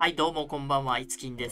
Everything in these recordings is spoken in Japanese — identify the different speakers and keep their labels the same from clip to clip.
Speaker 1: はい、どうもこんばんは、いつきんです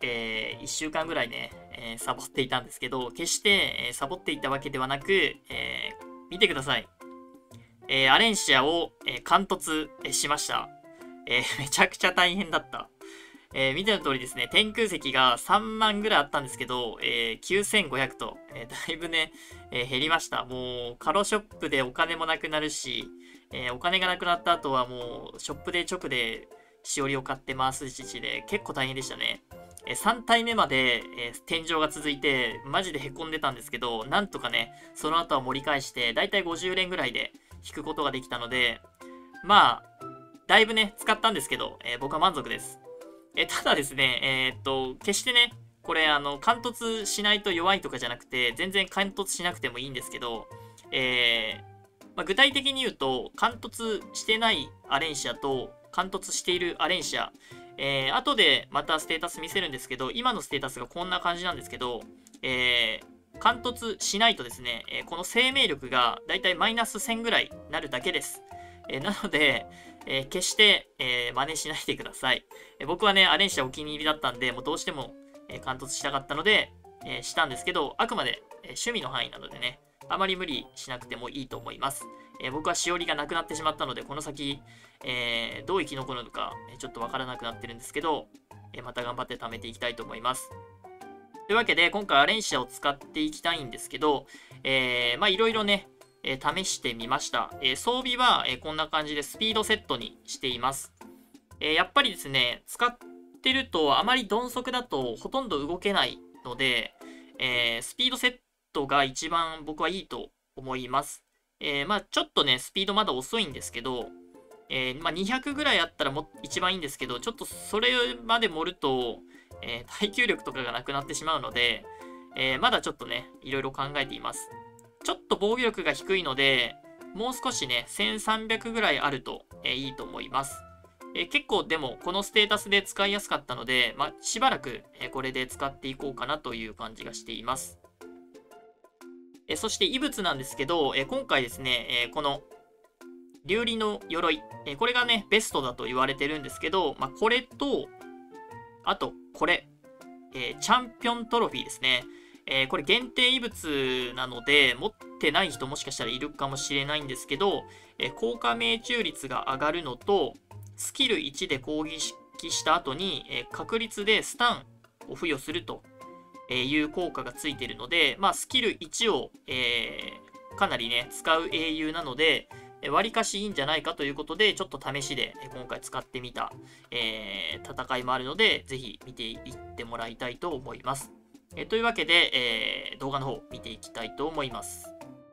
Speaker 1: 。1週間ぐらいね、サボっていたんですけど、決して、サボっていたわけではなく、見てください。アレンシアを、貫突、しました。めちゃくちゃ大変だった。見ての通りですね、天空石が3万ぐらいあったんですけど、9500と、だいぶね、減りました。もう、カロショップでお金もなくなるし、お金がなくなった後はもう、ショップで直で、しおりを買って回す父で結構大変でしたね。3体目まで、天井が続いて、マジで凹んでたんですけど、なんとかね、その後は盛り返して、だいたい50連ぐらいで引くことができたので、まあ、だいぶね、使ったんですけど、僕は満足です。ただですね、決してね、これ、貫突しないと弱いとかじゃなくて、全然貫突しなくてもいいんですけど、具体的に言うと、貫突してないアレンシアと、貫突しているアレンシア、後でまたステータス見せるんですけど、今のステータスがこんな感じなんですけど、貫突しないとですね、この生命力がだいたいマイナス1000ぐらいになるだけです。なので、決して、真似しないでください。僕はね、アレンシアお気に入りだったんで、もうどうしても、貫突したかったので、したんですけど、あくまで、趣味の範囲なのでね、あまり無理しなくてもいいと思います。僕はしおりがなくなってしまったので、この先、どう生き残るのか、ちょっとわからなくなってるんですけど、また頑張って貯めていきたいと思います。というわけで、今回アレンシアを使っていきたいんですけど、いろいろね、試してみました。装備は、こんな感じでスピードセットにしています。やっぱりですね、使ってるとあまり鈍足だとほとんど動けないので、スピードセットが一番僕はいいと思います。ちょっとね、スピードまだ遅いんですけど、200ぐらいあったら一番いいんですけど、ちょっとそれまで盛ると、耐久力とかがなくなってしまうので、まだちょっとね、いろいろ考えています。ちょっと防御力が低いので、もう少しね、1300ぐらいあると、いいと思います。結構でも、このステータスで使いやすかったので、しばらく、これで使っていこうかなという感じがしています。そして異物なんですけど、今回ですね、この流離の鎧、これがね、ベストだと言われてるんですけど、これと、あと、これ、チャンピオントロフィーですね。これ限定異物なので、持ってない人もしかしたらいるかもしれないんですけど、効果命中率が上がるのと、スキル1で攻撃した後に、確率でスタンを付与するという効果がついているので、スキル1を、かなりね、使う英雄なので、割かしいいんじゃないかということで、ちょっと試しで今回使ってみた、戦いもあるので、ぜひ見ていってもらいたいと思います。というわけで、動画の方見ていきたいと思います。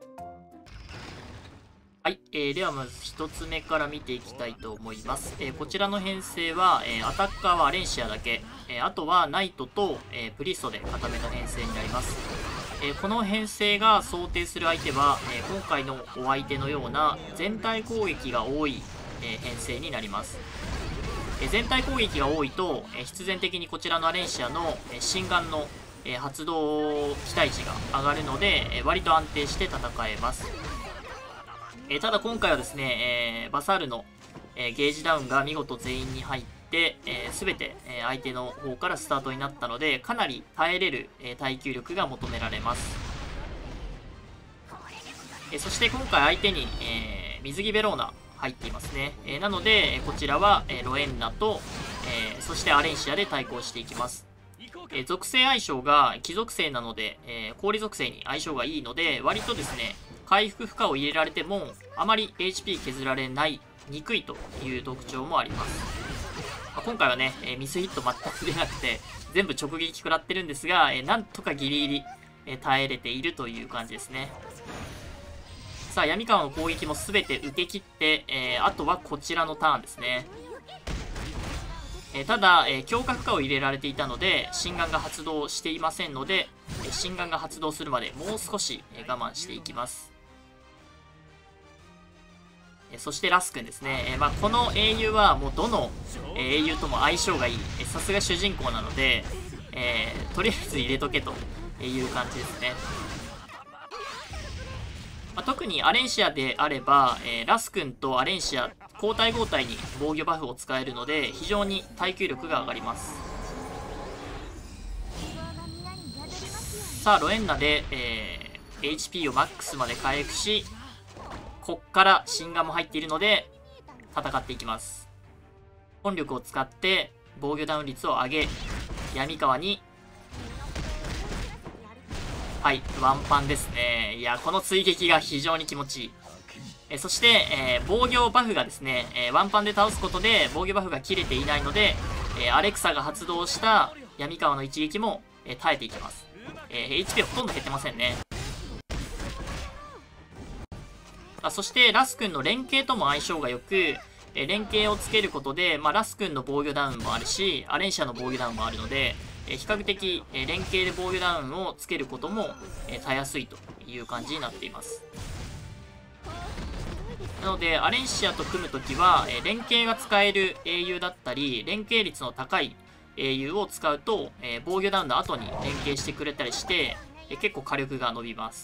Speaker 1: はい、ではまず1つ目から見ていきたいと思います。こちらの編成は、アタッカーはアレンシアだけ、あとはナイトと、プリストで固めた編成になります。この編成が想定する相手は、今回のお相手のような全体攻撃が多い、編成になります。全体攻撃が多いと、必然的にこちらのアレンシアの心眼の発動期待値が上がるので、割と安定して戦えます。ただ今回はですね、バサールのゲージダウンが見事全員に入って、全て相手の方からスタートになったので、かなり耐えれる耐久力が求められます。そして今回相手に水着ベローナ入っていますね。なので、こちらはロエンナと、そしてアレンシアで対抗していきます。属性相性が貴属性なので、氷属性に相性がいいので、割とですね、回復負荷を入れられても、あまり HP 削られにくいという特徴もあります。今回はね、ミスヒット全く出なくて、全部直撃食らってるんですが、なんとかギリギリ耐えれているという感じですね。さあ、闇川の攻撃も全て受け切って、あとはこちらのターンですね。ただ、強化負荷を入れられていたので、心眼が発動していませんので、心眼が発動するまでもう少し我慢していきます。そしてラス君ですね。この英雄はもうどの英雄とも相性がいい。さすが主人公なので、とりあえず入れとけという感じですね。特にアレンシアであれば、ラス君とアレンシア交代交代に防御バフを使えるので非常に耐久力が上がります。さあロエンナで、HP をマックスまで回復し、こっから心眼も入っているので戦っていきます。本力を使って防御ダウン率を上げ、闇川にはいワンパンですね。いやこの追撃が非常に気持ちいい。そして、防御バフがですね、ワンパンで倒すことで防御バフが切れていないので、アレクサが発動した闇川の一撃も、耐えていきます。HP ほとんど減ってませんね。そしてラス君の連携とも相性が良く、連携をつけることで、ラス君の防御ダウンもあるし、アレンシアの防御ダウンもあるので、比較的、連携で防御ダウンをつけることも、たやすいという感じになっています。なのでアレンシアと組むときは、連携が使える英雄だったり連携率の高い英雄を使うと、防御ダウンの後に連携してくれたりして、結構火力が伸びます。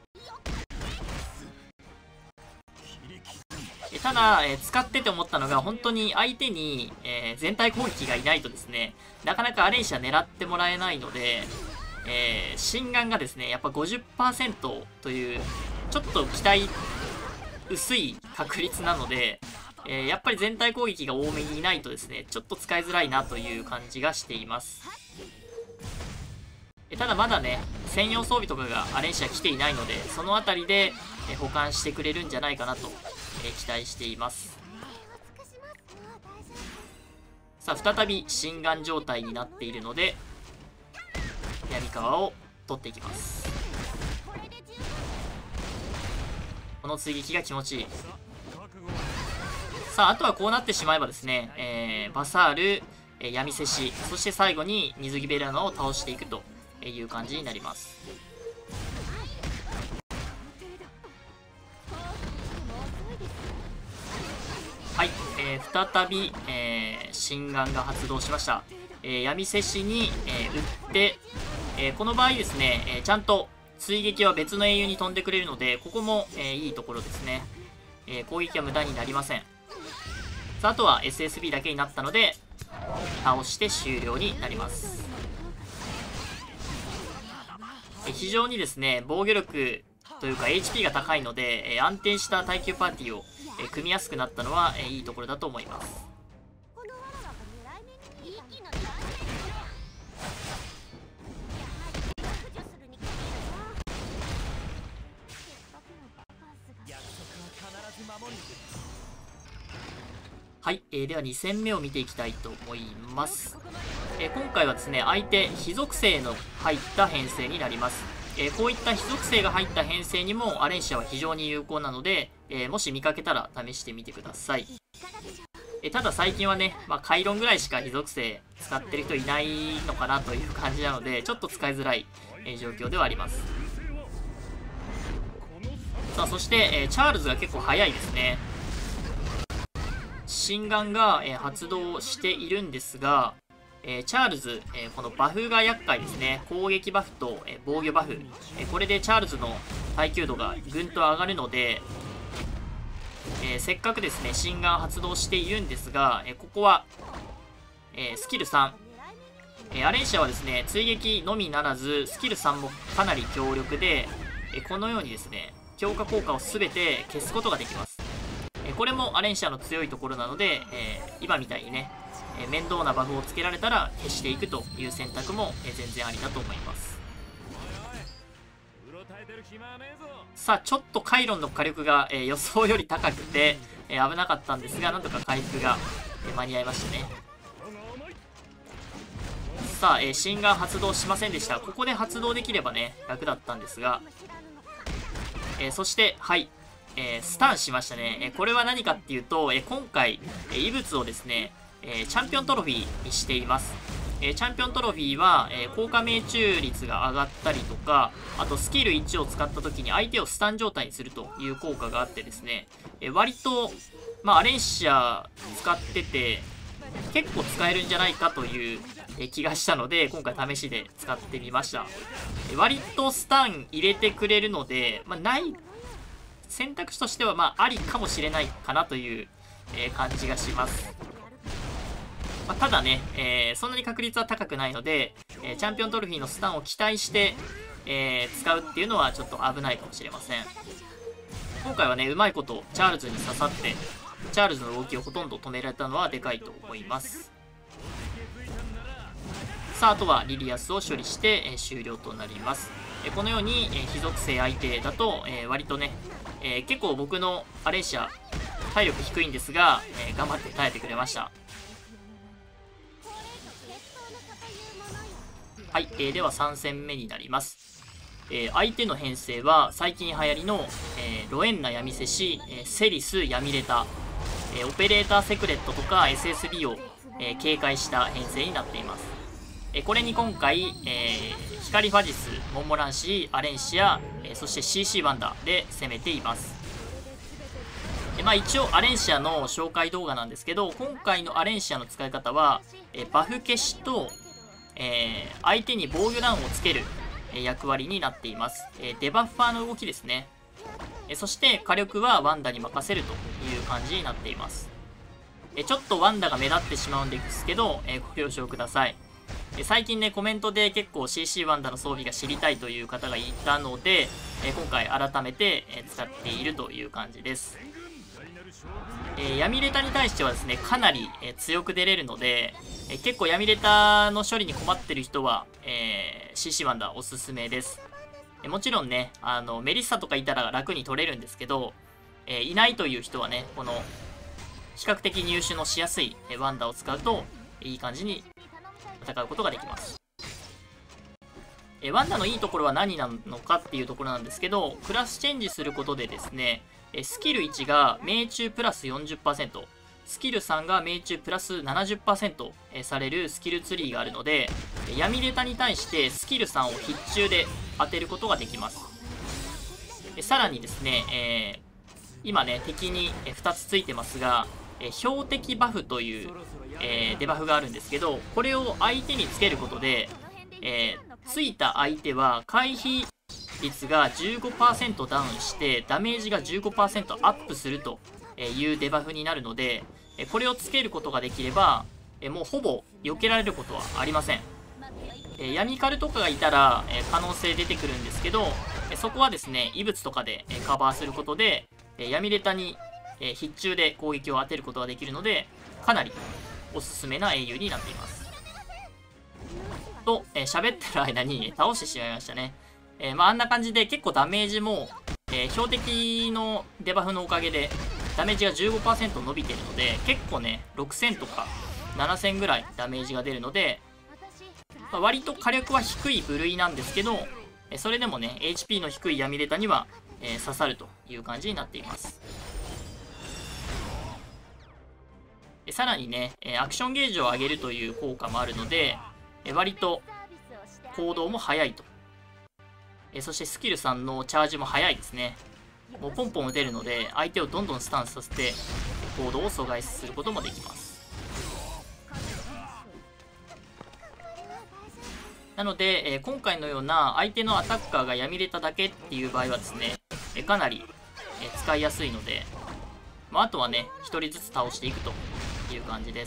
Speaker 1: ただ、使ってて思ったのが本当に相手に、全体攻撃がいないとですね、なかなかアレンシア狙ってもらえないので、心眼がですねやっぱ 50% というちょっと期待薄い確率なので、やっぱり全体攻撃が多めにいないとですねちょっと使いづらいなという感じがしています。ただまだね専用装備とかがアレンシア来ていないので、その辺りで保管してくれるんじゃないかなと期待しています。さあ再び心眼状態になっているので闇川を取っていきます。この追撃が気持ちいい。さああとはこうなってしまえばですね、バサール、闇瀬氏、そして最後に水着ベラノを倒していくという感じになります。はい、再び、心眼が発動しました。闇瀬氏に、打って、この場合ですね、ちゃんと追撃は別の英雄に飛んでくれるので、ここも、いいところですね。攻撃は無駄になりません。さあ、あとは SSB だけになったので、倒して終了になります。非常にですね、防御力というか HP が高いので、安定した耐久パーティーを、組みやすくなったのは、いいところだと思います。はい、では2戦目を見ていきたいと思います。今回はですね、相手、非属性の入った編成になります。こういった非属性が入った編成にもアレンシアは非常に有効なので、もし見かけたら試してみてください。ただ最近はね、カイロンぐらいしか非属性使ってる人いないのかなという感じなので、ちょっと使いづらい、状況ではあります。さあ、そして、チャールズが結構早いですね。心眼が、発動しているんですが、チャールズ、このバフが厄介ですね。攻撃バフと、防御バフ、これでチャールズの耐久度がぐんと上がるので、せっかくですね心眼発動しているんですが、ここは、スキル3、アレンシアはですね追撃のみならずスキル3もかなり強力で、このようにですね強化効果を全て消すことができます。これもアレンシアの強いところなので、今みたいにね面倒なバフをつけられたら消していくという選択も、全然ありだと思います。さあちょっとカイロンの火力が、予想より高くて、危なかったんですがなんとか回復が、間に合いましたね。さあ、心眼発動しませんでした。ここで発動できればね楽だったんですが、そしてはいスタンしましたね。これは何かっていうと、今回、異物をですね、チャンピオントロフィーにしています。チャンピオントロフィーは、効果命中率が上がったりとか、あとスキル1を使った時に相手をスタン状態にするという効果があってですね、割と、アレンシア使ってて、結構使えるんじゃないかという気がしたので、今回試しで使ってみました。割とスタン入れてくれるので、ない選択肢としてはありかもしれないかなという感じがします。ただね、そんなに確率は高くないので、チャンピオントロフィーのスタンを期待して、使うっていうのはちょっと危ないかもしれません。今回はね、うまいことチャールズに刺さって、チャールズの動きをほとんど止められたのはでかいと思います。さあ、あとはリリアスを処理して、終了となります。このように、非属性相手だと、割とね、結構僕のアレンシア、体力低いんですが、頑張って耐えてくれました。はい、では3戦目になります。相手の編成は最近流行りの、ロエンナ闇セシ、セリス闇レタ、オペレーターセクレットとか SSB を、警戒した編成になっています。これに今回、光ファジス、モンモランシー、アレンシア、そして CC ワンダーで攻めています。一応アレンシアの紹介動画なんですけど、今回のアレンシアの使い方は、バフ消しと、相手に防御弾をつける役割になっています。デバッファーの動きですね。そして火力はワンダに任せるという感じになっています。ちょっとワンダが目立ってしまうんですけど、ご了承ください。最近ね、コメントで結構 CC ワンダの装備が知りたいという方がいたので、今回改めて使っているという感じです。闇レタに対してはですね、かなり強く出れるので、結構闇レタの処理に困ってる人は、CC ワンダおすすめです。もちろんね、メリッサとかいたら楽に取れるんですけど、いないという人はね、この比較的入手のしやすいワンダを使うといい感じに戦うことができます。ワンダのいいところは何なのかっていうところなんですけど、クラスチェンジすることでですね、スキル1が命中プラス 40%、スキル3が命中プラス 70% されるスキルツリーがあるので、闇レタに対してスキル3を必中で当てることができます。さらにですね、今ね、敵に2つついてますが、標的バフという、デバフがあるんですけど、これを相手につけることで、ついた相手は回避率が 15% ダウンしてダメージが 15% アップするというデバフになるので、これをつけることができればもうほぼ避けられることはありません。闇カルとかがいたら可能性出てくるんですけど、そこはですね異物とかでカバーすることで闇レタに必中で攻撃を当てることができるので、かなりおすすめな英雄になっています。と、喋ってる間に倒してしまいましたね。あんな感じで結構ダメージも、標的のデバフのおかげでダメージが 15% 伸びてるので、結構ね、6000とか7000ぐらいダメージが出るので、割と火力は低い部類なんですけど、それでもね、HP の低い闇レタには、刺さるという感じになっています。さらにね、アクションゲージを上げるという効果もあるので、割と行動も速いと。そしてスキル3のチャージも速いですね。もうポンポン打てるので、相手をどんどんスタンさせて、行動を阻害することもできます。なので、今回のような相手のアタッカーが闇レタだけっていう場合はですね、かなり使いやすいので、あとはね、1人ずつ倒していくという感じです。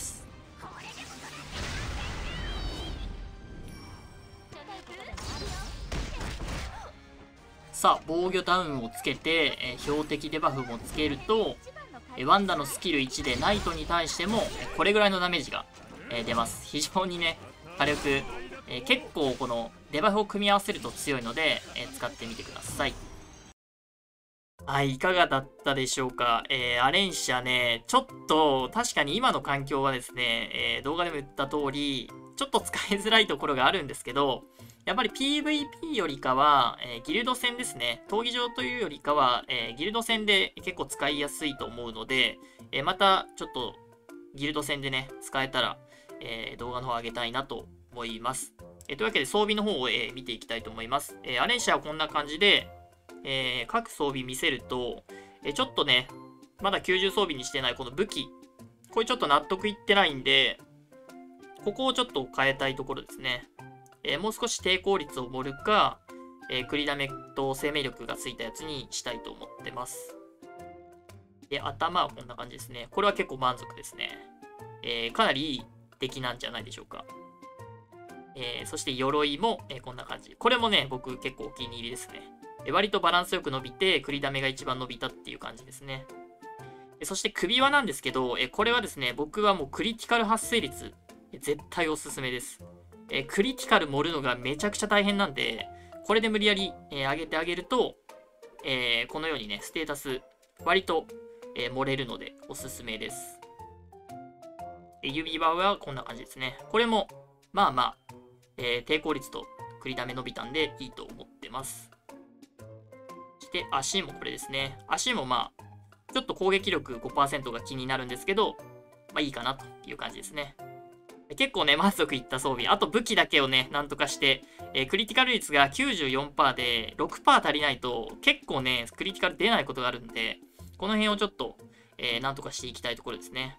Speaker 1: さあ、防御ダウンをつけて、標的デバフもつけると、ワンダのスキル1でナイトに対しても、これぐらいのダメージが、出ます。非常にね、火力、結構このデバフを組み合わせると強いので、使ってみてください。はい、いかがだったでしょうか。アレンシアね、ちょっと確かに今の環境はですね、動画でも言った通り、ちょっと使いづらいところがあるんですけど、やっぱり PVP よりかは、ギルド戦ですね。闘技場というよりかは、ギルド戦で結構使いやすいと思うので、またちょっとギルド戦でね、使えたら、動画の方上げたいなと思います。というわけで装備の方を、見ていきたいと思います。アレンシアはこんな感じで、各装備見せると、ちょっとね、まだ90装備にしてないこの武器、これちょっと納得いってないんで、ここをちょっと変えたいところですね。もう少し抵抗率を盛るか、クリダメと生命力がついたやつにしたいと思ってます。 で、頭はこんな感じですね。これは結構満足ですね。かなりいい出来なんじゃないでしょうか。そして鎧も、こんな感じ。これもね、僕結構お気に入りですね。割とバランスよく伸びて、栗ダメが一番伸びたっていう感じですね。そして首輪なんですけど、これはですね、僕はもうクリティカル発生率、絶対おすすめです。クリティカル盛るのがめちゃくちゃ大変なんで、これで無理やり、上げてあげると、このようにね、ステータス、割と、盛れるのでおすすめです。指輪はこんな感じですね。これも、まあまあ、抵抗率と繰りダメ伸びたんでいいと思ってます。そして足もこれですね。足もまあ、ちょっと攻撃力 5% が気になるんですけど、まあいいかなという感じですね。結構ね、満足いった装備。あと武器だけをね、なんとかして、クリティカル率が 94% で 6% 足りないと結構ね、クリティカル出ないことがあるんで、この辺をちょっと、なんとかしていきたいところですね。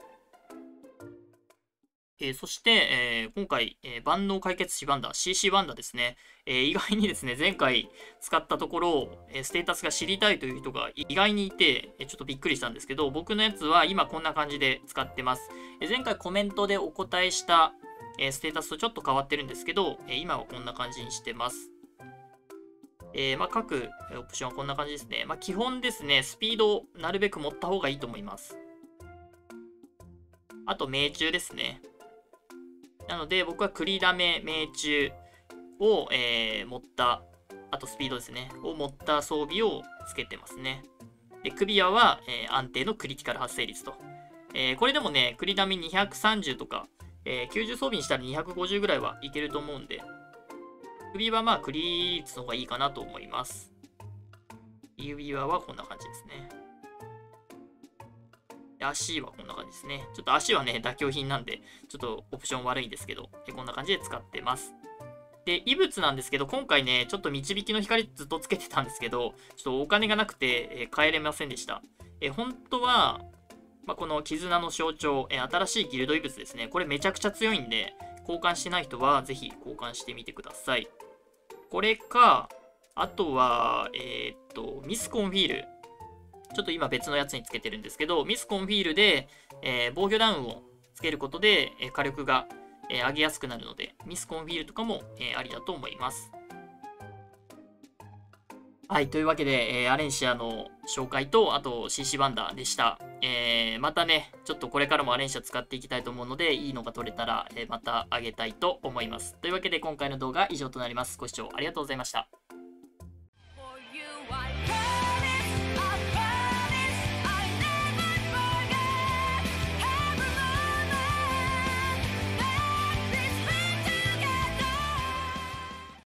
Speaker 1: そして、今回、万能解決士ワンダー、CC ワンダーですね。意外にですね、前回使ったところ、ステータスが知りたいという人が意外にいて、ちょっとびっくりしたんですけど、僕のやつは今こんな感じで使ってます。前回コメントでお答えした、ステータスとちょっと変わってるんですけど、今はこんな感じにしてます。まあ、各オプションはこんな感じですね。まあ、基本ですね、スピードをなるべく持った方がいいと思います。あと、命中ですね。なので、僕はクリダメ、命中を、持った、あとスピードですね、を持った装備をつけてますね。で、首輪は、安定のクリティカル発生率と。これでもね、クリダメ230とか、90装備にしたら250ぐらいはいけると思うんで、首はまあ、クリ率の方がいいかなと思います。指輪はこんな感じですね。足はこんな感じですね。ちょっと足はね、妥協品なんで、ちょっとオプション悪いんですけど、こんな感じで使ってます。で、異物なんですけど、今回ね、ちょっと導きの光ずっとつけてたんですけど、ちょっとお金がなくて、帰れませんでした。本当は、まあ、この絆の象徴、新しいギルド異物ですね。これめちゃくちゃ強いんで、交換してない人はぜひ交換してみてください。これか、あとは、ミスコンフィール。ちょっと今別のやつにつけてるんですけど、ミスコンフィールで、防御ダウンをつけることで、火力が、上げやすくなるので、ミスコンフィールとかも、ありだと思います。はい、というわけで、アレンシアの紹介と、あと CC ワンダーでした。またね、ちょっとこれからもアレンシア使っていきたいと思うので、いいのが取れたら、またあげたいと思います。というわけで今回の動画は以上となります。ご視聴ありがとうございました。